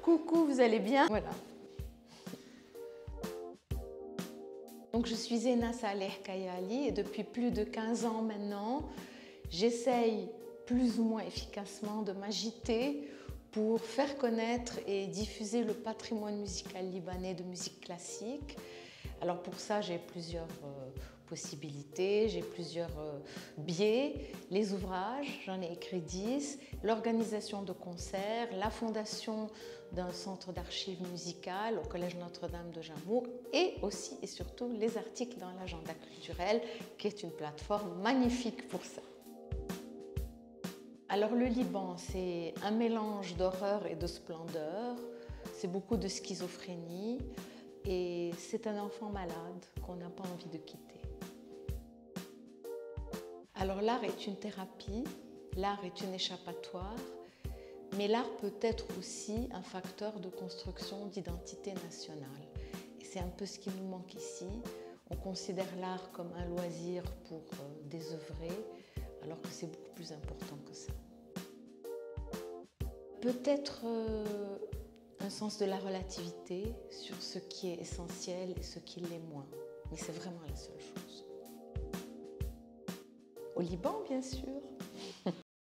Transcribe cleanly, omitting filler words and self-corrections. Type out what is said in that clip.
Coucou, vous allez bien? Voilà. Donc je suis Zena Saleh Kayali et depuis plus de 15 ans maintenant, j'essaye plus ou moins efficacement de m'agiter pour faire connaître et diffuser le patrimoine musical libanais de musique classique. Alors pour ça, j'ai plusieurs possibilités, j'ai plusieurs biais. Les ouvrages, j'en ai écrit 10, l'organisation de concerts, la fondation d'un centre d'archives musicales au Collège Notre-Dame de Jamou et aussi et surtout les articles dans l'agenda culturel qui est une plateforme magnifique pour ça. Alors le Liban, c'est un mélange d'horreur et de splendeur, c'est beaucoup de schizophrénie et c'est un enfant malade qu'on n'a pas envie de quitter. Alors l'art est une thérapie, l'art est une échappatoire, mais l'art peut être aussi un facteur de construction d'identité nationale. Et c'est un peu ce qui nous manque ici. On considère l'art comme un loisir pour désœuvrer, alors que c'est beaucoup plus important que ça. Peut-être un sens de la relativité sur ce qui est essentiel et ce qui l'est moins. Mais c'est vraiment la seule chose. Au Liban, bien sûr.